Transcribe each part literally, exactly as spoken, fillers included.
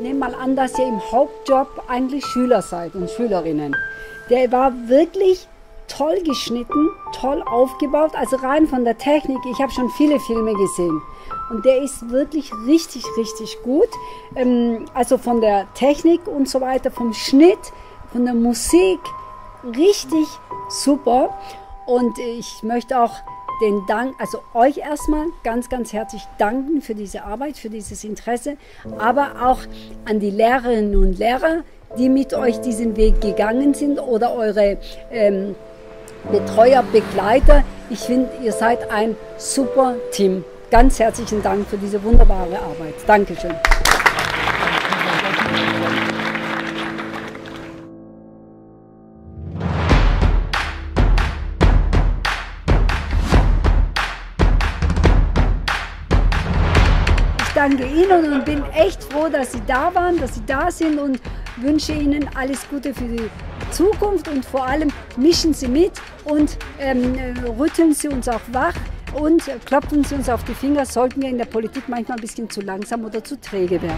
nehme mal an, dass ihr im Hauptjob eigentlich Schüler seid und Schülerinnen. Der war wirklich toll geschnitten, toll aufgebaut, also rein von der Technik. Ich habe schon viele Filme gesehen und der ist wirklich richtig, richtig gut. Ähm, also von der Technik und so weiter, vom Schnitt, von der Musik, richtig super. Und ich möchte auch den Dank, also euch erstmal ganz, ganz herzlich danken für diese Arbeit, für dieses Interesse, aber auch an die Lehrerinnen und Lehrer, die mit euch diesen Weg gegangen sind oder eure ähm, Betreuer, Begleiter. Ich finde, ihr seid ein super Team. Ganz herzlichen Dank für diese wunderbare Arbeit. Dankeschön. Ich danke Ihnen und bin echt froh, dass Sie da waren, dass Sie da sind und wünsche Ihnen alles Gute für die Zukunft und vor allem mischen Sie mit und ähm, rütteln Sie uns auch wach und klopfen Sie uns auf die Finger, sollten wir in der Politik manchmal ein bisschen zu langsam oder zu träge werden.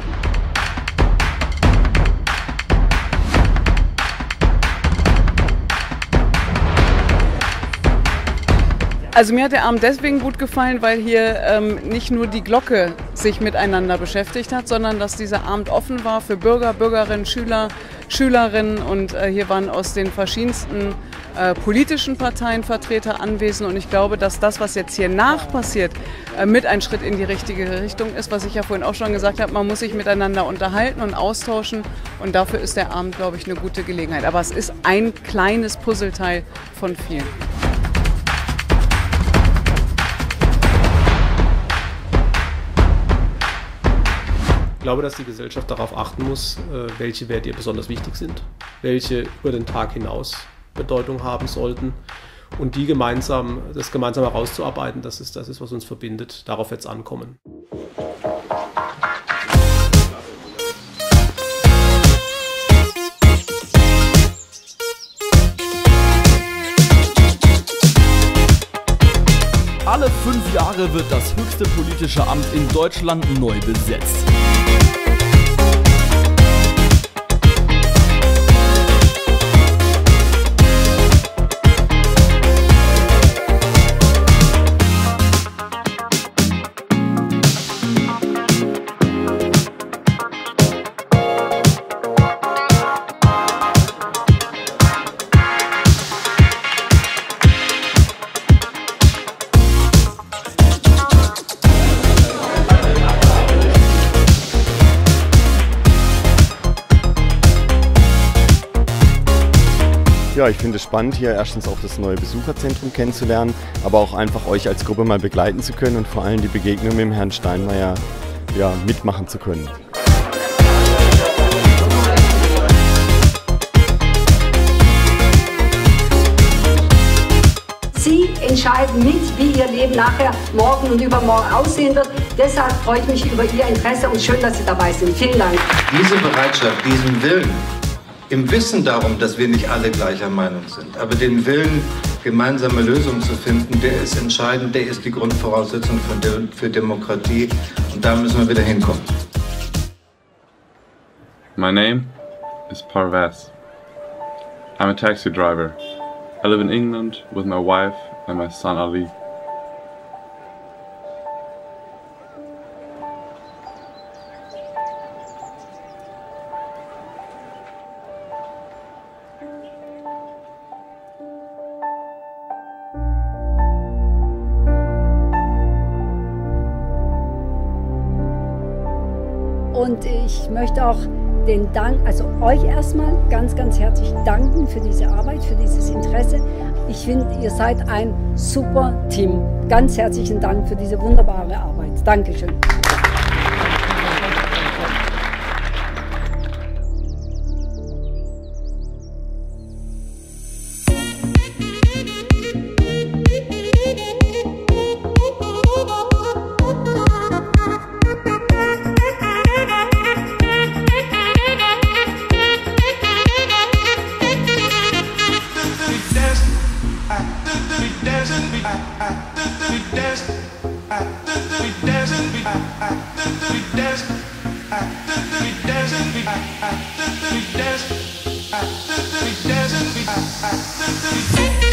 Also mir hat der Abend deswegen gut gefallen, weil hier ähm, nicht nur die Glocke sich miteinander beschäftigt hat, sondern dass dieser Abend offen war für Bürger, Bürgerinnen, Schüler, Schülerinnen und äh, hier waren aus den verschiedensten äh, politischen Parteien Vertreter anwesend und ich glaube, dass das, was jetzt hier nach passiert, äh, mit ein Schritt in die richtige Richtung ist, was ich ja vorhin auch schon gesagt habe, man muss sich miteinander unterhalten und austauschen und dafür ist der Abend, glaube ich, eine gute Gelegenheit. Aber es ist ein kleines Puzzleteil von vielen. Ich glaube, dass die Gesellschaft darauf achten muss, welche Werte ihr besonders wichtig sind, welche über den Tag hinaus Bedeutung haben sollten und die gemeinsam, das gemeinsam herauszuarbeiten, das ist das, ist, was uns verbindet. Darauf wird es ankommen. Alle fünf Jahre wird das höchste politische Amt in Deutschland neu besetzt. Ja, ich finde es spannend, hier erstens auch das neue Besucherzentrum kennenzulernen, aber auch einfach euch als Gruppe mal begleiten zu können und vor allem die Begegnung mit dem Herrn Steinmeier ja, mitmachen zu können. Sie entscheiden mit, wie Ihr Leben nachher morgen und übermorgen aussehen wird. Deshalb freue ich mich über Ihr Interesse und schön, dass Sie dabei sind. Vielen Dank. Diese Bereitschaft, diesen Willen, im Wissen darum, dass wir nicht alle gleicher Meinung sind, aber den Willen, gemeinsame Lösungen zu finden, der ist entscheidend, der ist die Grundvoraussetzung für, De für Demokratie und da müssen wir wieder hinkommen. My name is Parvez. I'm a taxi driver. I live in England with my wife and my son Ali. Und ich möchte auch den Dank, also euch erstmal ganz, ganz herzlich danken für diese Arbeit, für dieses Interesse. Ich finde, ihr seid ein super Team. Ganz herzlichen Dank für diese wunderbare Arbeit. Dankeschön. We dancing, we dancing, we dancing. I, I,